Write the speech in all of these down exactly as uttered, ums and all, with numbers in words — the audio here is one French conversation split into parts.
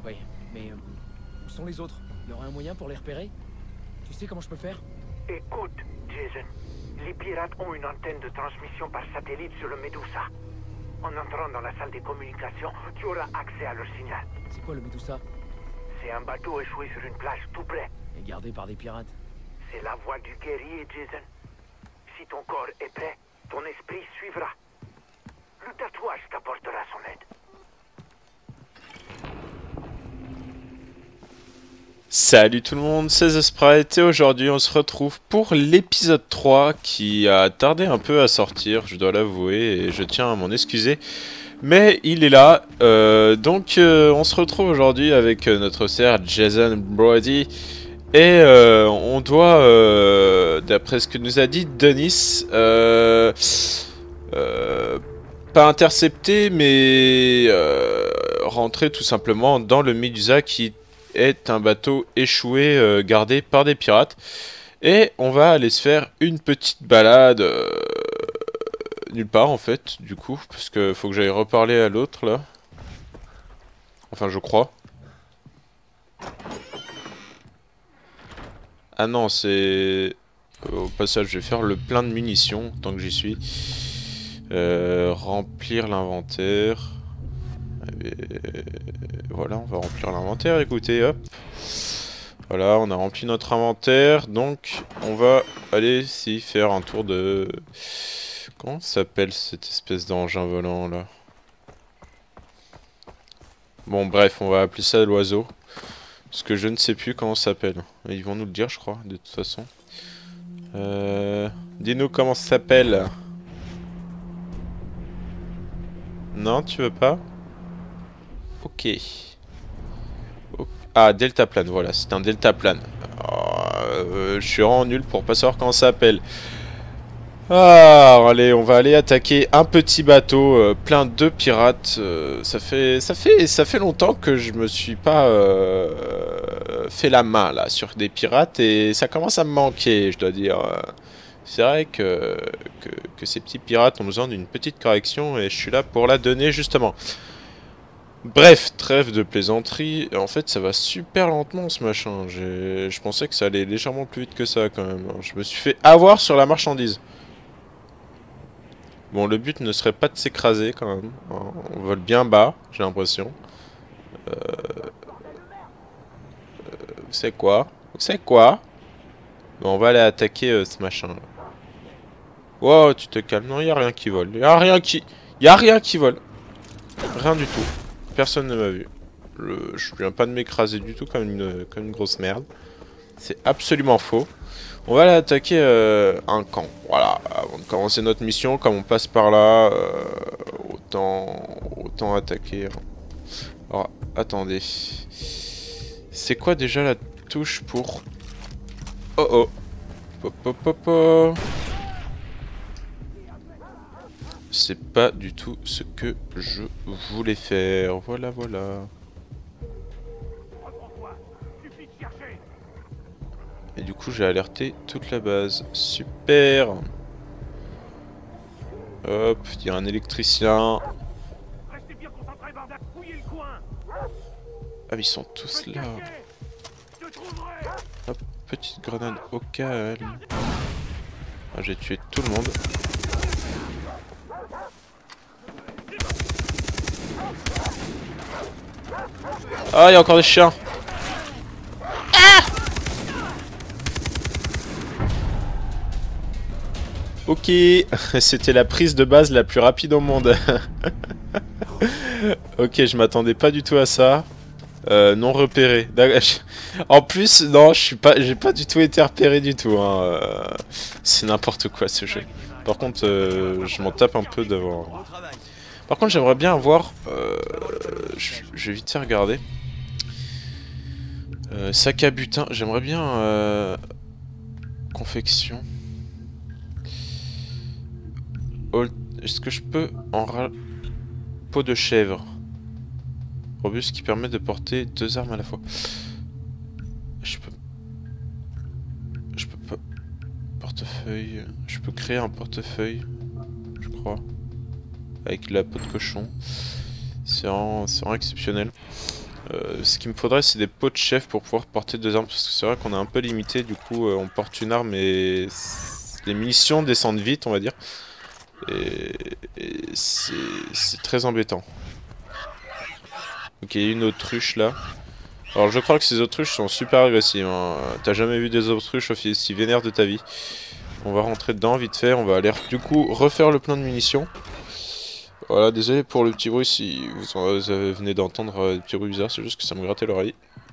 Oui, mais... Euh, où sont les autres? Il y aurait un moyen pour les repérer? Tu sais comment je peux faire? Écoute, Jason. Les pirates ont une antenne de transmission par satellite sur le Medusa. En entrant dans la salle des communications, tu auras accès à leur signal. C'est quoi le Medusa? C'est un bateau échoué sur une plage tout près. Et gardé par des pirates. C'est la voix du guerrier, Jason. Si ton corps est prêt, ton esprit suivra. Le tatouage t'apportera son aide. Salut tout le monde, c'est The Sprite et aujourd'hui on se retrouve pour l'épisode trois qui a tardé un peu à sortir, je dois l'avouer, et je tiens à m'en excuser. Mais il est là, euh, donc euh, on se retrouve aujourd'hui avec euh, notre sœur Jason Brody. Et euh, on doit, euh, d'après ce que nous a dit Denis, euh, euh, pas intercepter mais euh, rentrer tout simplement dans le Medusa qui est un bateau échoué euh, gardé par des pirates. Et on va aller se faire une petite balade euh, nulle part en fait, du coup, parce que faut que j'aille reparler à l'autre là. Enfin, je crois. Ah non, c'est... Au passage, je vais faire le plein de munitions tant que j'y suis. Euh, remplir l'inventaire. Voilà, on va remplir l'inventaire, écoutez, hop. Voilà, on a rempli notre inventaire, donc on va aller ici faire un tour de... Comment s'appelle cette espèce d'engin volant là? Bon bref, on va appeler ça l'oiseau. Parce que je ne sais plus comment ça s'appelle. Ils vont nous le dire, je crois, de toute façon. Euh... Dis-nous comment ça s'appelle. Non, tu veux pas? Ok. Oh. Ah, deltaplane, voilà, c'est un deltaplane. Oh, euh, je suis vraiment nul pour pas savoir comment ça s'appelle. Ah, allez, on va aller attaquer un petit bateau euh, plein de pirates. Euh, ça fait, ça fait, ça fait longtemps que je me suis pas euh, fait la main là sur des pirates et ça commence à me manquer, je dois dire. C'est vrai que, que que ces petits pirates ont besoin d'une petite correction et je suis là pour la donner justement. Bref, trêve de plaisanterie. En fait, ça va super lentement ce machin. Je pensais que ça allait légèrement plus vite que ça quand même. Je me suis fait avoir sur la marchandise. Bon, le but ne serait pas de s'écraser quand même. On vole bien bas, j'ai l'impression. Euh... Euh... C'est quoi? C'est quoi? Bon, on va aller attaquer euh, ce machin là. Wow, tu te calmes. Non, y a rien qui vole. Y a rien qui... Y a rien qui vole. Rien du tout. Personne ne m'a vu. Le... Je viens pas de m'écraser du tout comme une, comme une grosse merde. C'est absolument faux. On va aller attaquer euh, un camp. Voilà, avant de commencer notre mission, comme on passe par là, euh, autant, autant attaquer. Alors, attendez. C'est quoi déjà la touche pour... Oh oh. Pop, pop, pop, pop. C'est pas du tout ce que je voulais faire. Voilà, voilà. Et du coup j'ai alerté toute la base. Super. Hop, il y a un électricien. Ah mais ils sont tous là. Hop, petite grenade au calme. Ah, j'ai tué tout le monde. Ah, il y a encore des chiens. Ok, c'était la prise de base la plus rapide au monde. Ok, je m'attendais pas du tout à ça. Euh, non repéré. En plus, non, je suis pas, j'ai pas du tout été repéré du tout. Hein. Euh, C'est n'importe quoi ce jeu. Par contre, euh, je m'en tape un peu devant. Par contre, j'aimerais bien avoir. Euh, je, je vais vite faire regarder. Euh, sac à butin. J'aimerais bien euh, confection. Est-ce que je peux en ra... peau de chèvre robuste qui permet de porter deux armes à la fois. Je peux... Je peux pas... Portefeuille... Je peux créer un portefeuille, je crois. Avec la peau de cochon. C'est vraiment... vraiment exceptionnel. Euh, ce qu'il me faudrait, c'est des pots de chef pour pouvoir porter deux armes. Parce que c'est vrai qu'on est un peu limité. Du coup, euh, on porte une arme et les munitions descendent vite, on va dire. Et, et c'est très embêtant. Ok, il y a une autruche là. Alors je crois que ces autruches sont super agressives. Hein. T'as jamais vu des autruches aussi vénères de ta vie. On va rentrer dedans vite fait. On va aller du coup refaire le plein de munitions. Voilà, désolé pour le petit bruit si vous, en, vous avez, venez d'entendre des petits bruits bizarres. C'est juste que ça me grattait l'oreille.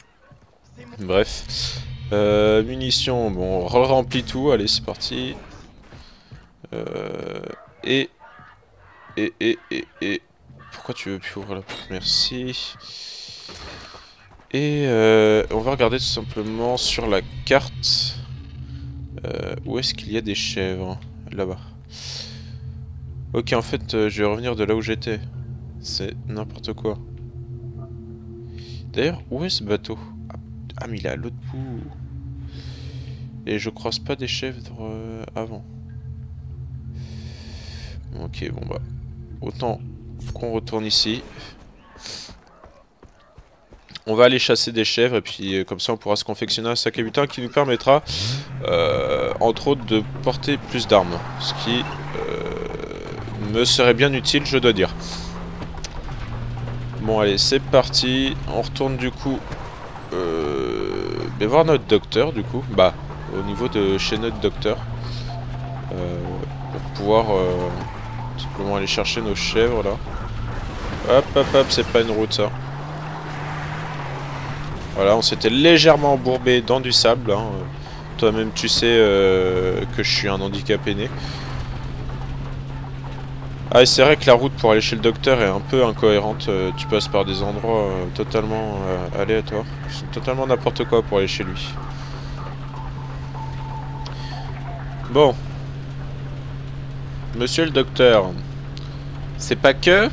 Bref. Euh, munitions, bon, on re-remplit tout. Allez, c'est parti. Euh, et, et, et, et, et... Pourquoi tu veux plus ouvrir la porte? Merci. Et euh, on va regarder tout simplement sur la carte euh, où est-ce qu'il y a des chèvres. Là-bas. Ok, en fait, euh, je vais revenir de là où j'étais. C'est n'importe quoi. D'ailleurs, où est ce bateau? Ah, mais il est à l'autre bout. Et je croise pas des chèvres euh, avant. Ok, bon bah. Autant qu'on retourne ici. On va aller chasser des chèvres et puis euh, comme ça on pourra se confectionner un sac à butin qui nous permettra euh, entre autres de porter plus d'armes. Ce qui euh, me serait bien utile, je dois dire. Bon allez, c'est parti. On retourne du coup euh, ben, voir notre docteur du coup. Bah au niveau de chez notre docteur. Euh, pour pouvoir euh, simplement aller chercher nos chèvres là. Hop hop hop, c'est pas une route ça. Voilà, on s'était légèrement embourbé dans du sable. Hein. Toi-même, tu sais euh, que je suis un handicapé né. Ah, et c'est vrai que la route pour aller chez le docteur est un peu incohérente. Euh, tu passes par des endroits euh, totalement euh, aléatoires. C'est totalement n'importe quoi pour aller chez lui. Bon. Monsieur le docteur. C'est pas que...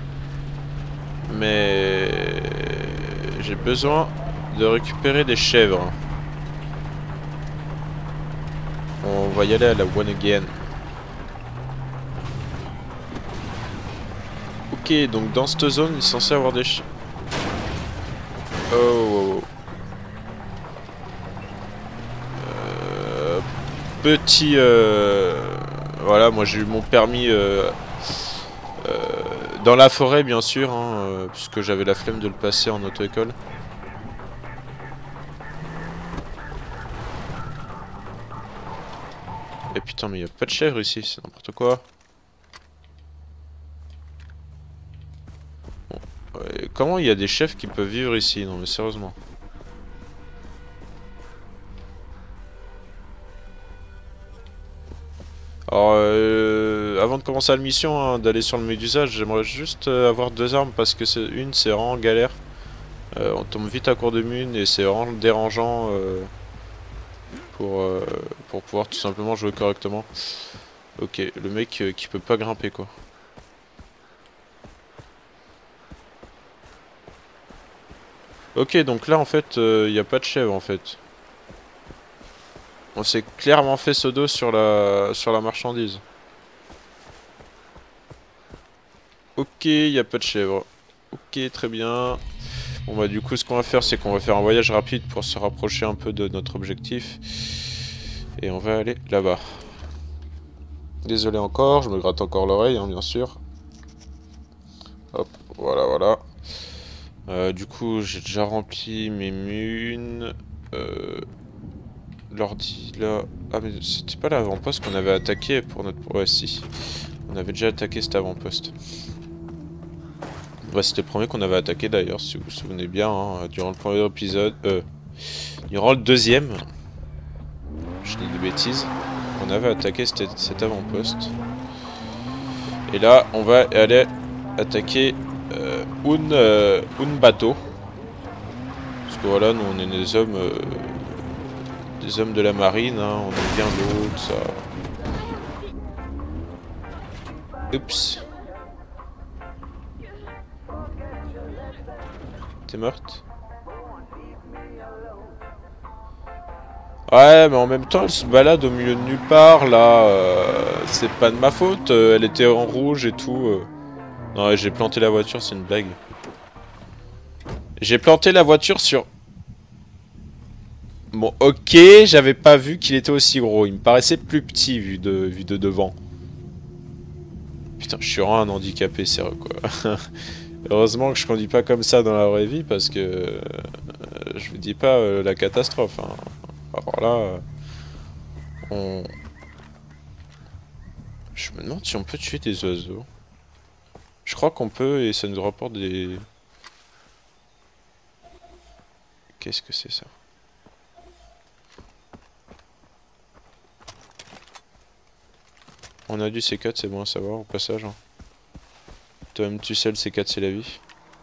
Mais... J'ai besoin... de récupérer des chèvres. On va y aller à la one again. Ok, donc dans cette zone, il est censé avoir des chèvres. Oh, oh, oh. Euh, petit... Euh... Voilà, moi j'ai eu mon permis... Euh... Euh... Dans la forêt, bien sûr, hein, euh, puisque j'avais la flemme de le passer en auto-école. Et putain, mais il n'y a pas de chèvre ici, c'est n'importe quoi. Bon. Ouais, comment il y a des chèvres qui peuvent vivre ici? Non mais sérieusement. Alors, euh, avant de commencer la mission, hein, d'aller sur le Médusa, j'aimerais juste euh, avoir deux armes parce que c'est une, c'est vraiment galère. Euh, on tombe vite à court de mine et c'est vraiment dérangeant. Euh, Pour, euh, pour pouvoir tout simplement jouer correctement. Ok, le mec euh, qui peut pas grimper quoi. Ok, donc là en fait, il euh, n'y a pas de chèvre en fait. On s'est clairement fait ce dos sur la, sur la marchandise. Ok, il n'y a pas de chèvre. Ok, très bien. Bon bah du coup ce qu'on va faire c'est qu'on va faire un voyage rapide pour se rapprocher un peu de notre objectif. Et on va aller là-bas. Désolé encore, je me gratte encore l'oreille hein, bien sûr. Hop, voilà voilà. Euh, du coup j'ai déjà rempli mes munes. Euh, L'ordi là... Ah mais c'était pas l'avant-poste qu'on avait attaqué pour notre... Ouais si. On avait déjà attaqué cet avant-poste. Ouais, c'était le premier qu'on avait attaqué d'ailleurs, si vous vous souvenez bien, hein, durant le premier épisode. Euh, durant le deuxième, je dis des bêtises, on avait attaqué cet, cet avant-poste. Et là, on va aller attaquer euh, un, euh, un bateau. Parce que voilà, nous on est des hommes, euh, des hommes de la marine, hein, on aime bien l'eau, tout ça. Oups. T'es morte? Ouais, mais en même temps, elle se balade au milieu de nulle part, là. Euh, c'est pas de ma faute. Euh, elle était en rouge et tout. Euh. Non, ouais, j'ai planté la voiture, c'est une blague. J'ai planté la voiture sur... Bon, ok, j'avais pas vu qu'il était aussi gros. Il me paraissait plus petit vu de, vu de devant. Putain, je suis vraiment un handicapé, sérieux, quoi. Heureusement que je conduis pas comme ça dans la vraie vie, parce que... Euh, je vous dis pas euh, la catastrophe, hein. Alors là... Euh, on... Je me demande si on peut tuer des oiseaux. Je crois qu'on peut, et ça nous rapporte des... Qu'est-ce que c'est ça? On a du C quatre, c'est bon à savoir au passage. Hein. Toi-même tu sais, le C quatre c'est la vie.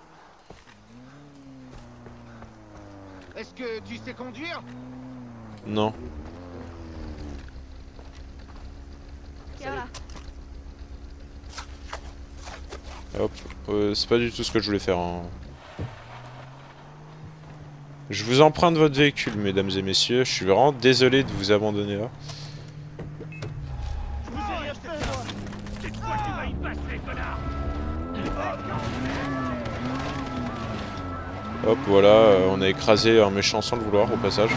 Est-ce que tu sais conduire? Non. Voilà. Hop, euh, c'est pas du tout ce que je voulais faire. Hein. Je vous emprunte votre véhicule, mesdames et messieurs. Je suis vraiment désolé de vous abandonner là. Je vous ai rien fait, moi. C'est toi qui vas y passer, connard. Hop, voilà, euh, on a écrasé un méchant sans le vouloir au passage.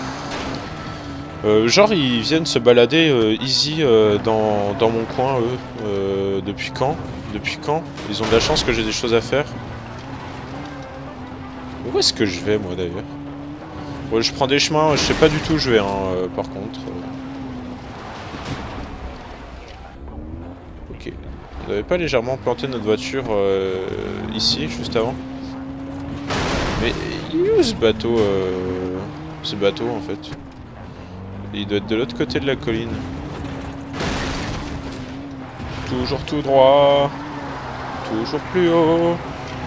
Euh, genre, ils viennent se balader euh, easy euh, dans, dans mon coin, eux. Euh, depuis quand? Depuis quand? Ils ont de la chance que j'ai des choses à faire. Où est-ce que je vais, moi, d'ailleurs? Ouais, je prends des chemins, je sais pas du tout où je vais, hein, euh, par contre. Ok. On n'avait pas légèrement planté notre voiture euh, ici, juste avant? Mais il est où ce bateau euh... Ce bateau, en fait? Il doit être de l'autre côté de la colline. Toujours tout droit. Toujours plus haut.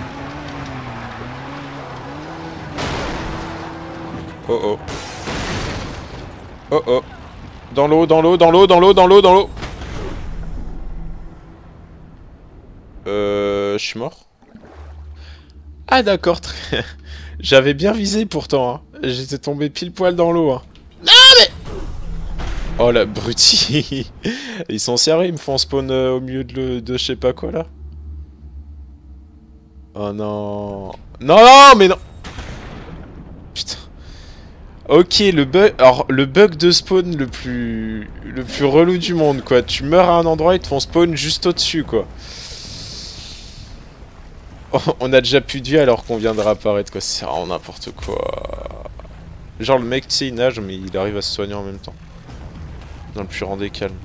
Oh oh. Oh oh. Dans l'eau, dans l'eau, dans l'eau, dans l'eau, dans l'eau, dans l'eau. Euh... Je suis mort. Ah d'accord, très... J'avais bien visé pourtant, hein. J'étais tombé pile poil dans l'eau, hein. Non mais... Oh la brutie. Ils sont sérieux, ils me font spawn euh, au milieu de, le, de je sais pas quoi là. Oh non. Non non mais non. Putain. Ok, le bug, alors le bug de spawn le plus le plus relou du monde quoi. Tu meurs à un endroit, ils te font spawn juste au-dessus quoi. Oh, on a déjà plus de vie alors qu'on vient de réapparaître quoi. C'est vraiment n'importe quoi. Genre le mec tu sais il nage mais il arrive à se soigner en même temps. Dans le plus grand des calmes.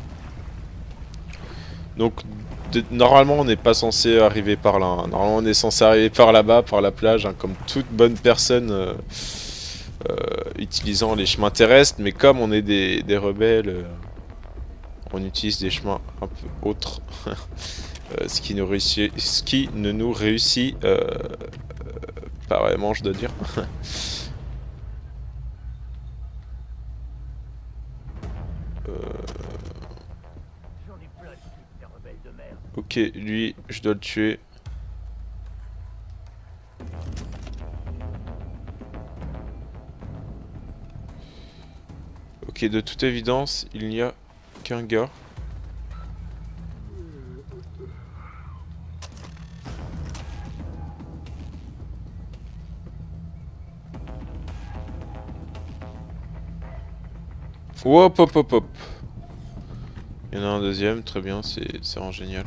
Donc de, normalement on n'est pas censé arriver par là. Hein. Normalement on est censé arriver par là-bas, par la plage, hein, comme toute bonne personne euh, euh, utilisant les chemins terrestres. Mais comme on est des, des rebelles, euh, on utilise des chemins un peu autres. euh, ce, qui nous réussit, ce qui ne nous réussit euh, euh, pas vraiment, je dois dire. euh... Ok, lui, je dois le tuer. Ok, de toute évidence, il n'y a qu'un gars. Hop, hop, hop, hop. Il y en a un deuxième, très bien, c'est vraiment génial.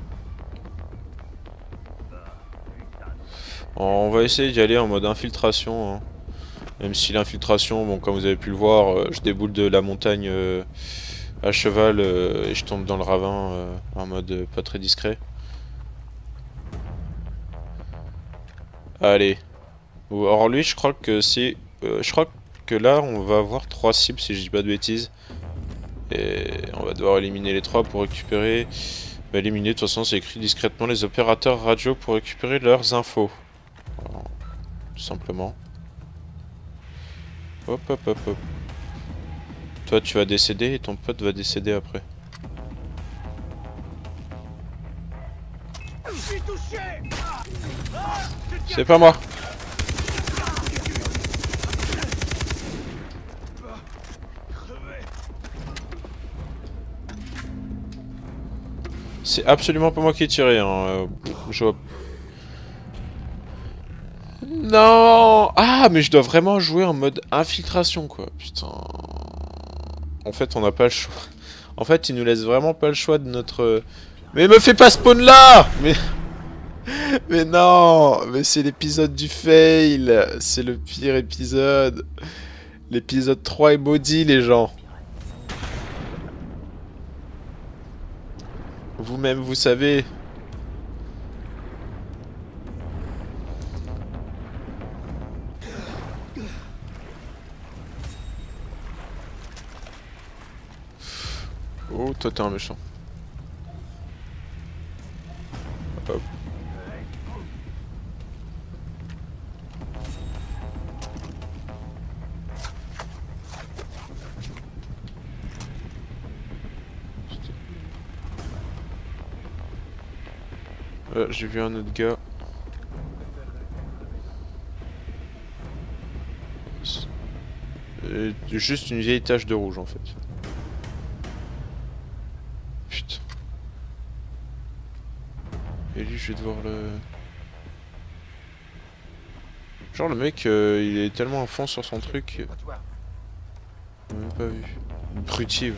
On va essayer d'y aller en mode infiltration. Hein. Même si l'infiltration, bon, comme vous avez pu le voir, euh, je déboule de la montagne euh, à cheval euh, et je tombe dans le ravin euh, en mode euh, pas très discret. Allez. Alors lui, je crois que c'est... Euh, je crois que là, on va avoir trois cibles si je dis pas de bêtises. Et on va devoir éliminer les trois pour récupérer... Bah, éliminer, de toute façon, c'est écrit discrètement les opérateurs radio pour récupérer leurs infos. Alors, tout simplement. Hop, hop, hop, hop. Toi, tu vas décéder et ton pote va décéder après. C'est pas moi. C'est absolument pas moi qui ai tiré, hein. Je vois... Non. Ah, mais je dois vraiment jouer en mode infiltration, quoi. Putain. En fait, on n'a pas le choix. En fait, il nous laisse vraiment pas le choix de notre... Mais me fais pas spawn là. Mais... Mais non. Mais c'est l'épisode du fail. C'est le pire épisode. L'épisode trois est maudit, les gens. Vous-même, vous savez. Oh, toi t'es un méchant. Hop. Euh, j'ai vu un autre gars. Euh, juste une vieille tache de rouge en fait. Putain. Et lui, je vais devoir le... Genre le mec, euh, il est tellement à fond sur son truc. On l'a même pas vu. Brutier.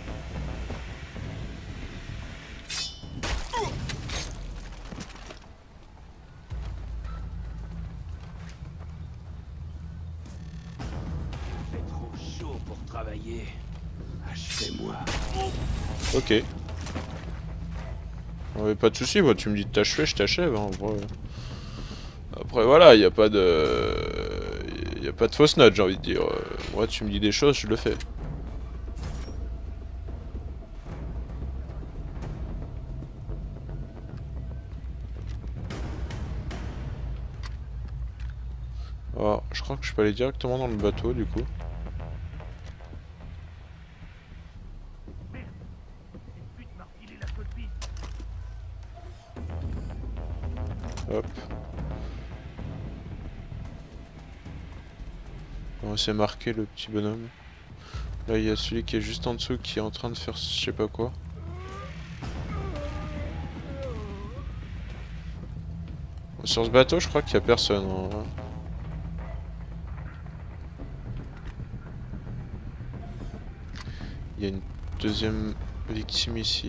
C'est trop chaud pour travailler. Achevez-moi. Ok. Ouais, pas de soucis, moi tu me dis de t'achever, je t'achève. Hein, après... après voilà, il n'y a pas de... Il y a pas de fausse note, j'ai envie de dire. Moi tu me dis des choses, je le fais. Alors, je crois que je peux aller directement dans le bateau du coup. Hop. Bon, c'est marqué le petit bonhomme. Là il y a celui qui est juste en dessous qui est en train de faire je sais pas quoi. Sur ce bateau je crois qu'il y a personne. Hein. Il y a une deuxième victime ici.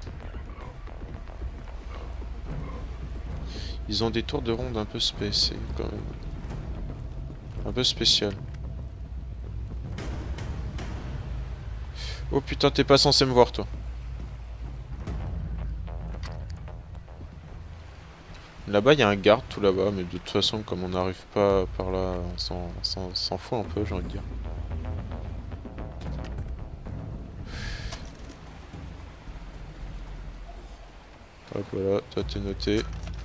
Ils ont des tours de ronde un peu spéciaux quand même. Un peu spécial. Oh putain, t'es pas censé me voir toi. Là-bas il y a un garde tout là-bas, mais de toute façon comme on n'arrive pas par là, on s'en fout un peu j'ai envie de dire. Hop voilà, toi t'es noté.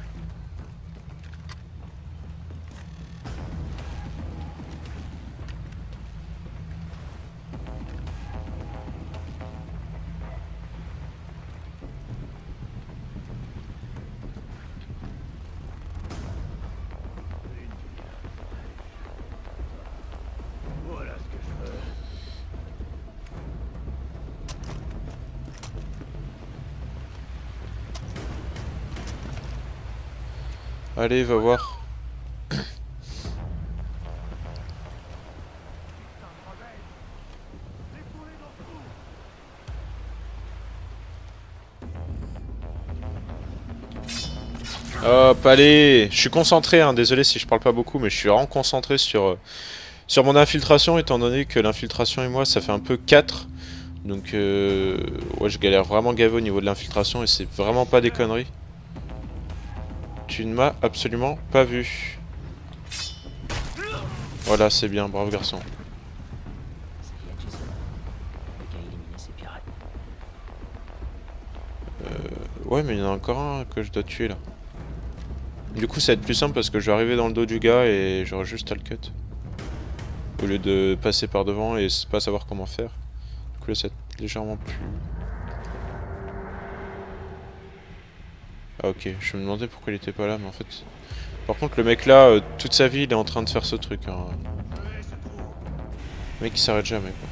Allez, va voir. Hop, allez. Je suis concentré, hein. Désolé si je parle pas beaucoup, mais je suis vraiment concentré sur, euh, sur mon infiltration, étant donné que l'infiltration et moi, ça fait un peu quatre. Donc, euh, ouais, je galère vraiment gavé au niveau de l'infiltration et c'est vraiment pas des conneries. Tu ne m'as absolument pas vu. Voilà, c'est bien, bravo garçon. Euh, ouais, mais il y en a encore un que je dois tuer là. Du coup, ça va être plus simple parce que je vais arriver dans le dos du gars et j'aurai juste à le cut. Au lieu de passer par devant et pas savoir comment faire. Du coup, là, ça va être légèrement plus... Ah ok, je me demandais pourquoi il était pas là, mais en fait... Par contre, le mec là, euh, toute sa vie, il est en train de faire ce truc. Hein. Le mec, il s'arrête jamais, quoi.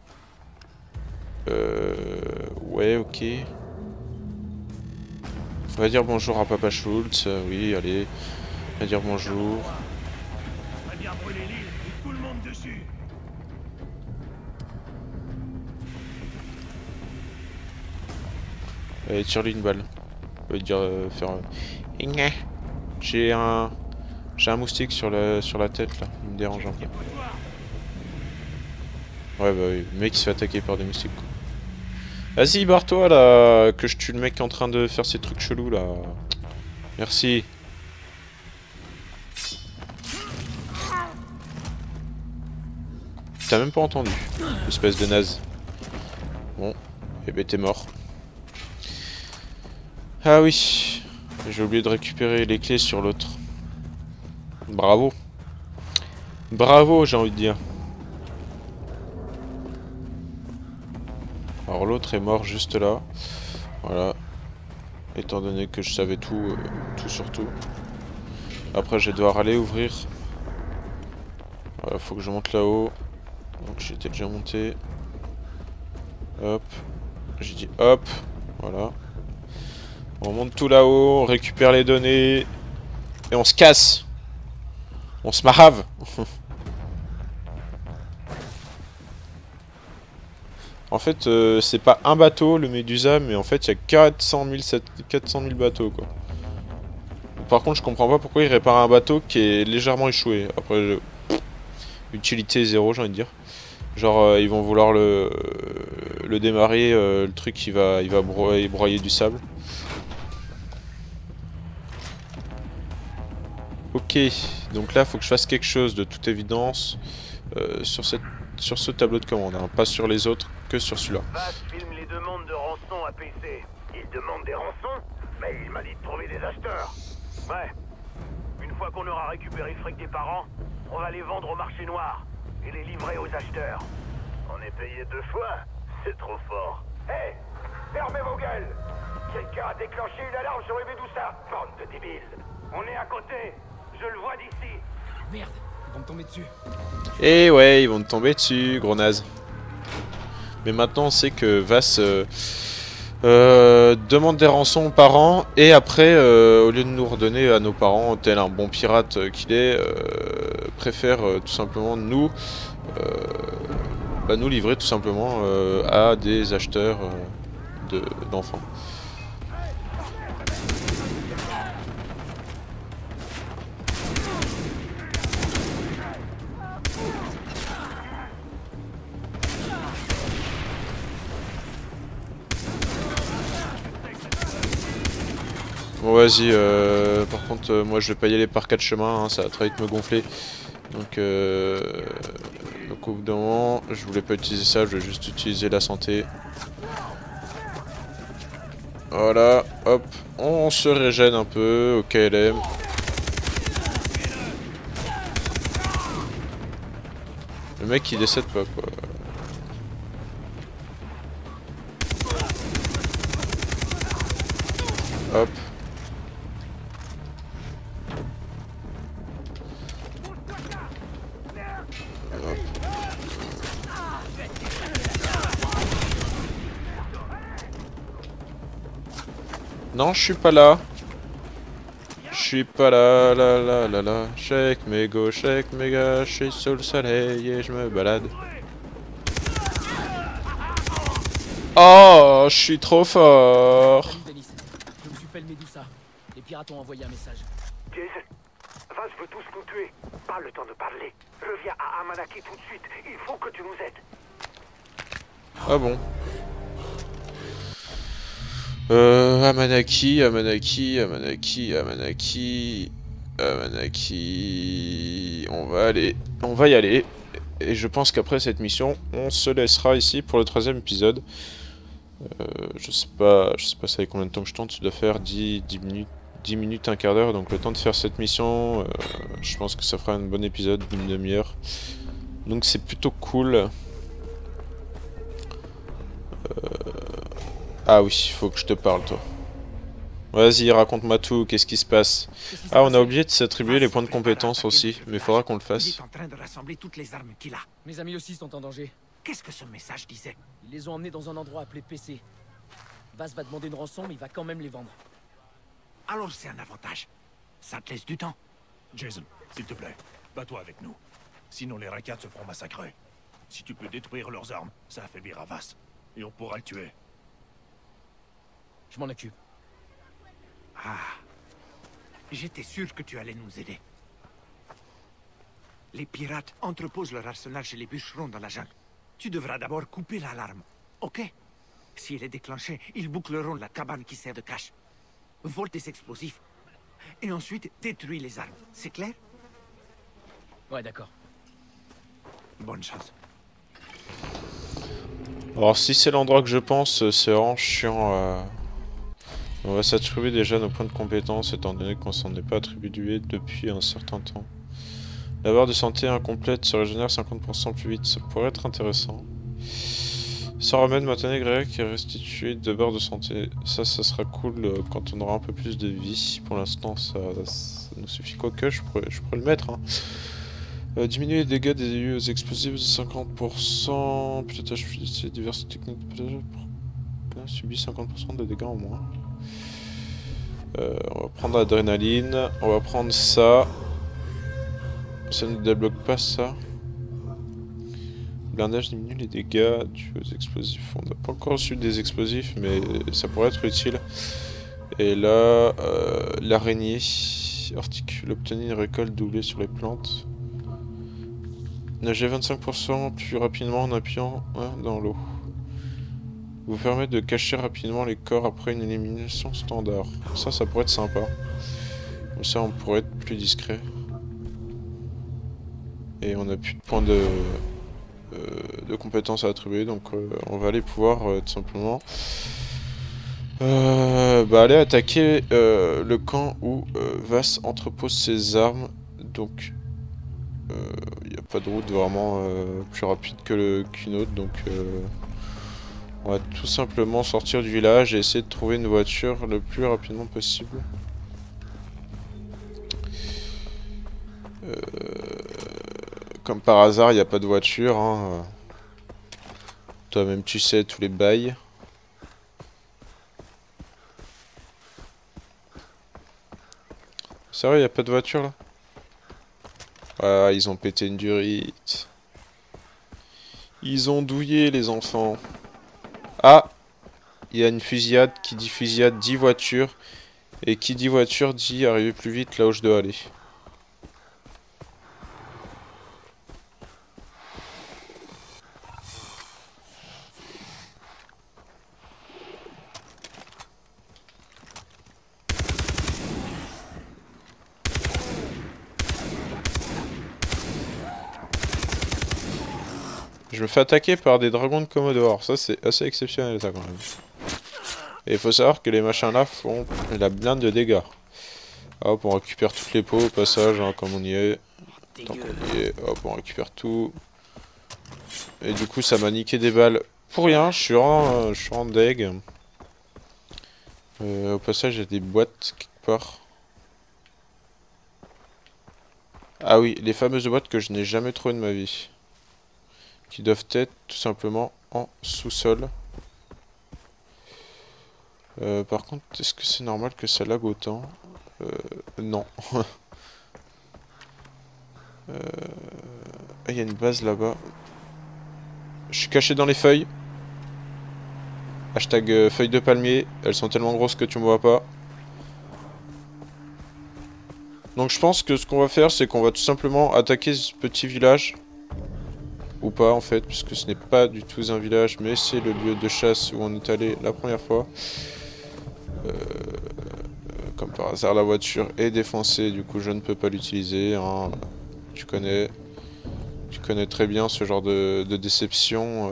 Euh... Ouais, ok. On va dire bonjour à Papa Schultz. Euh, oui, allez. On va dire bonjour. On va bien brûler l'île et tout le monde dessus. Allez, tire-lui une balle. On va dire euh, faire... Euh... J'ai un... J'ai un moustique sur la, sur la tête, là. Il me dérange un peu. Ouais, bah oui. Le mec, il se fait attaquer par des moustiques, quoi. Vas-y, barre-toi, là. Que je tue le mec qui est en train de faire ses trucs chelous, là. Merci. T'as même pas entendu, espèce de naze. Bon, et ben t'es mort. Ah oui, j'ai oublié de récupérer les clés sur l'autre. Bravo. Bravo, j'ai envie de dire. Alors l'autre est mort juste là. Voilà. Étant donné que je savais tout, euh, tout sur tout. Après, je vais devoir aller ouvrir. Voilà, faut que je monte là-haut. Donc j'étais déjà monté. Hop. J'ai dit hop. Voilà. On monte tout là-haut, on récupère les données. Et on se casse. On se marave. En fait, euh, c'est pas un bateau le Medusa, mais en fait il y a quatre cent mille bateaux quoi. Par contre, je comprends pas pourquoi il répare un bateau qui est légèrement échoué. Après, je... utilité zéro, j'ai envie de dire. Genre, euh, ils vont vouloir le, le démarrer, euh, le truc il va, il va broyer, broyer du sable. Ok, donc là, faut que je fasse quelque chose de toute évidence euh, sur, cette, sur ce tableau de commande, hein, pas sur les autres, que sur celui-là. Vass filme les demandes de rançon à P C. Il demande des rançons, mais il m'a dit de trouver des acheteurs. Ouais. Une fois qu'on aura récupéré le fric des parents, on va les vendre au marché noir et les livrer aux acheteurs. On est payé deux fois. C'est trop fort. Hé, hey, fermez vos gueules. Quelqu'un a déclenché une alarme sur les Medusa. Bande de débiles. On est à côté. Je le vois d'ici. Merde, ils vont me tomber dessus. Et ouais, ils vont te tomber dessus, gros naze. Mais maintenant, on sait que Vass euh, euh, demande des rançons aux parents. Et après, euh, au lieu de nous redonner à nos parents, tel un bon pirate euh, qu'il est, euh, préfère euh, tout simplement nous, euh, bah, nous livrer tout simplement euh, à des acheteurs euh, d'enfants. Bon vas-y, euh, par contre euh, moi je vais pas y aller par quatre chemins, hein, ça va très vite me gonfler. Donc, euh, donc au bout d'un moment, je voulais pas utiliser ça, je vais juste utiliser la santé. Voilà, hop, on se régène un peu au K L M. Le mec il décède pas quoi. Hop. Non, je suis pas là. Je suis pas là, là, là, là, là. Shake mes go, shake mes gars, je suis sous le soleil et je me balade. Oh, je suis trop fort. Salut Denis, je me suis fait le Medusa. Les pirates ont envoyé un message. Jason, Vass veut tous nous tuer. Pas le temps de parler. Reviens à Amanaki tout de suite. Il faut que tu nous aides. Ah bon. Euh, Amanaki, Amanaki, Amanaki, Amanaki, Amanaki... On va aller, on va y aller. Et je pense qu'après cette mission, on se laissera ici pour le troisième épisode. Euh, je sais pas, je sais pas ça fait combien de temps que je tente, ça doit faire dix, dix minutes, dix minutes, un quart d'heure. Donc le temps de faire cette mission, euh, je pense que ça fera un bon épisode d'une demi-heure. Donc c'est plutôt cool. Euh... Ah oui, il faut que je te parle, toi. Vas-y, raconte-moi tout, qu'est-ce qui se passe? Ah, on a oublié de s'attribuer les points de compétence aussi, mais il faudra qu'on le fasse. Il est en train de rassembler toutes les armes qu'il a. Mes amis aussi sont en danger. Qu'est-ce que ce message disait? Ils les ont emmenés dans un endroit appelé P C. Vass va demander une rançon, mais il va quand même les vendre. Alors c'est un avantage. Ça te laisse du temps. Jason, s'il te plaît, bats-toi avec nous. Sinon les Rakats se feront massacrer. Si tu peux détruire leurs armes, ça affaiblira Vass. Et on pourra le tuer. Je m'en occupe. Ah. J'étais sûr que tu allais nous aider. Les pirates entreposent leur arsenal chez les bûcherons dans la jungle. Tu devras d'abord couper l'alarme, ok? Si elle est déclenchée, ils boucleront la cabane qui sert de cache. Vole tes explosifs. Et ensuite, détruis les armes. C'est clair? Ouais, d'accord. Bonne chance. Alors si c'est l'endroit que je pense, c'est vraiment chiant. Euh... On va s'attribuer déjà nos points de compétence étant donné qu'on s'en est pas attribué depuis un certain temps. La barre de santé incomplète se régénère cinquante pour cent plus vite, ça pourrait être intéressant. Sans remède, maintenez grec et restituer deux barres de santé. Ça, ça sera cool euh, quand on aura un peu plus de vie. Pour l'instant, ça, ça nous suffit. Quoique, je pourrais, je pourrais le mettre. Hein. Euh, diminuer les dégâts des aux explosifs de cinquante pour cent. Pilotage fluide, diverses techniques de pilotage pour subir cinquante pour cent de dégâts en moins. Euh, on va prendre l'adrénaline. On va prendre ça. Ça ne débloque pas ça. Blindage diminue les dégâts dus aux explosifs. On n'a pas encore reçu des explosifs, mais ça pourrait être utile. Et là, euh, l'araignée articule, obtenir une récolte doublée sur les plantes. Nager vingt-cinq pour cent plus rapidement en appuyant hein, dans l'eau. Vous permet de cacher rapidement les corps après une élimination standard. Ça, ça pourrait être sympa. Comme ça, on pourrait être plus discret. Et on n'a plus de points de... Euh, de compétences à attribuer, donc euh, on va aller pouvoir euh, tout simplement euh, bah, aller attaquer euh, le camp où euh, Vass entrepose ses armes. Donc il n'y a pas de route vraiment euh, plus rapide que qu'une autre, donc euh, on va tout simplement sortir du village et essayer de trouver une voiture le plus rapidement possible. euh, Comme par hasard, il n'y a pas de voiture. Hein. Toi-même, tu sais tous les bails. C'est vrai, il n'y a pas de voiture là? Ah, ils ont pété une durite. Ils ont douillé les enfants. Ah! Il y a une fusillade. Qui dit fusillade dit voiture. Et qui dit voiture dit arriver plus vite là où je dois aller. Je me fais attaquer par des dragons de Commodore, ça c'est assez exceptionnel ça quand même. Et il faut savoir que les machins là font la blinde de dégâts. Hop, on récupère toutes les peaux au passage, hein, comme on y est. Tant qu'on y est, hop, on récupère tout. Et du coup ça m'a niqué des balles pour rien, je suis en, je suis en deg. Euh, au passage il y a des boîtes quelque part. Ah oui, les fameuses boîtes que je n'ai jamais trouvées de ma vie. Qui doivent être tout simplement en sous-sol. Euh, par contre, est-ce que c'est normal que ça lag autant? euh, Non. Il euh... ah, y a une base là-bas. Je suis caché dans les feuilles. Hashtag euh, feuilles de palmier. Elles sont tellement grosses que tu me vois pas. Donc je pense que ce qu'on va faire, c'est qu'on va tout simplement attaquer ce petit village. Ou pas en fait, puisque ce n'est pas du tout un village, mais c'est le lieu de chasse où on est allé la première fois. Euh, comme par hasard, la voiture est défoncée, du coup je ne peux pas l'utiliser. Hein. Tu connais, tu connais très bien ce genre de, de déception.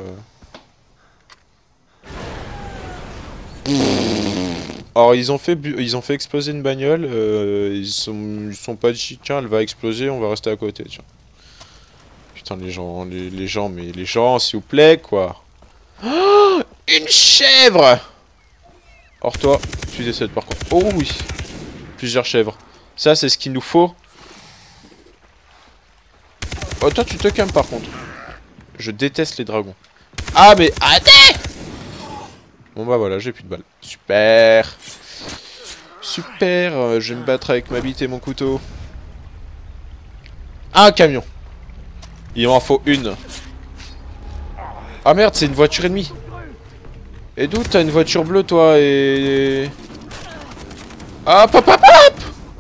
Euh. Alors ils ont fait, ils ont fait exploser une bagnole. Euh, ils sont, ils sont pas dit tiens elle va exploser, on va rester à côté. Tiens. Putain les gens, les, les gens, mais les gens s'il vous plaît quoi. Oh, une chèvre. Or toi, tu décèdes par contre. Oh oui, plusieurs chèvres. Ça c'est ce qu'il nous faut. Oh toi tu te calmes par contre. Je déteste les dragons. Ah mais arrêtez. Bon bah voilà, j'ai plus de balles. Super. Super, euh, je vais me battre avec ma bite et mon couteau. Ah, un camion. Il m'en faut une. Ah merde, c'est une voiture ennemie. Et d'où t'as une voiture bleue, toi, et... Hop, hop, hop, hop.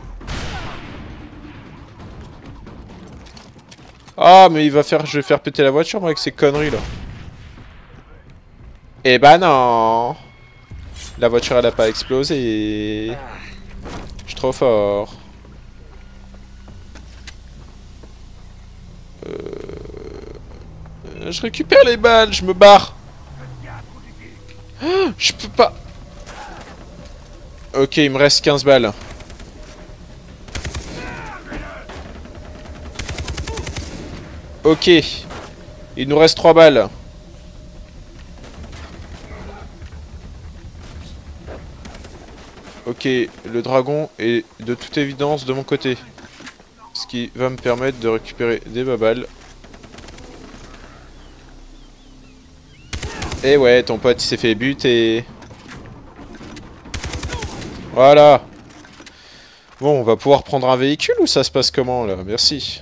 Ah, mais il va faire... Je vais faire péter la voiture, moi, avec ces conneries, là. Eh bah non. La voiture, elle a pas explosé. Je suis trop fort. Euh... Je récupère les balles, je me barre. Oh, je peux pas. Ok, il me reste quinze balles. Ok. Il nous reste trois balles. Ok, le dragon est de toute évidence de mon côté. Ce qui va me permettre de récupérer des babales. Et ouais, ton pote il s'est fait buter. Voilà. Bon, on va pouvoir prendre un véhicule ou ça se passe comment là? Merci.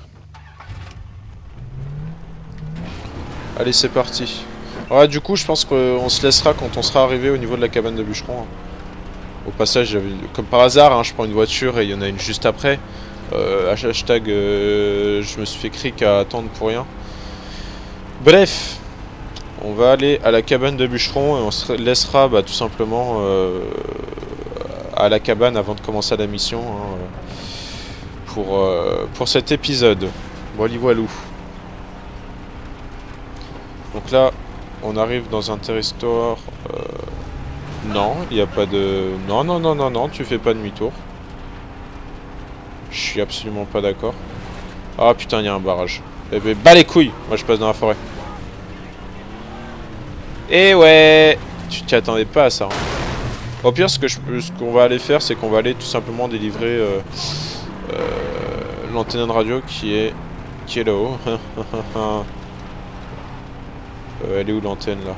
Allez, c'est parti. Ouais, du coup, je pense qu'on se laissera quand on sera arrivé au niveau de la cabane de bûcheron. Au passage, comme par hasard, hein, je prends une voiture et il y en a une juste après. Euh, hashtag, euh, je me suis fait cric à attendre pour rien. Bref. On va aller à la cabane de bûcheron et on se laissera bah, tout simplement euh, à la cabane avant de commencer la mission hein, pour, euh, pour cet épisode. Voilà, voilou. Donc là, on arrive dans un territoire. Euh, non, il n'y a pas de... Non, non, non, non, non, tu fais pas demi-tour. Je suis absolument pas d'accord. Ah putain, il y a un barrage. Eh ben, bas les couilles. Moi, je passe dans la forêt. Et ouais, tu t'y attendais pas à ça. Hein. Au pire, ce que je ce qu'on va aller faire, c'est qu'on va aller tout simplement délivrer euh, euh, l'antenne de radio qui est qui est là-haut. euh, elle est où l'antenne là?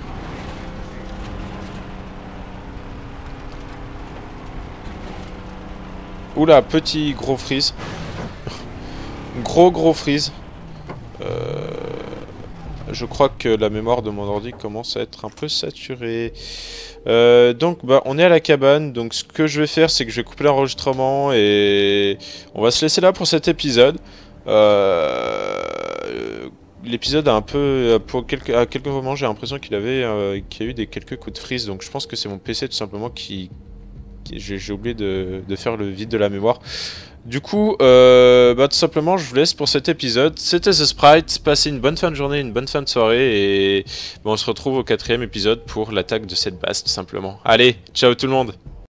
Oula, petit gros freeze. Gros gros freeze. Euh... Je crois que la mémoire de mon ordi commence à être un peu saturée. Euh, donc bah on est à la cabane. Donc ce que je vais faire, c'est que je vais couper l'enregistrement et on va se laisser là pour cet épisode. Euh, L'épisode a un peu pour quelques à quelques moments j'ai l'impression qu'il avait euh, qu'il y a eu des quelques coups de freeze. Donc je pense que c'est mon P C tout simplement qui, qui j'ai oublié de, de faire le vide de la mémoire. Du coup, euh, bah, tout simplement, je vous laisse pour cet épisode. C'était The Sprite. Passez une bonne fin de journée, une bonne fin de soirée. Et bah, on se retrouve au quatrième épisode pour l'attaque de cette base, tout simplement. Allez, ciao tout le monde!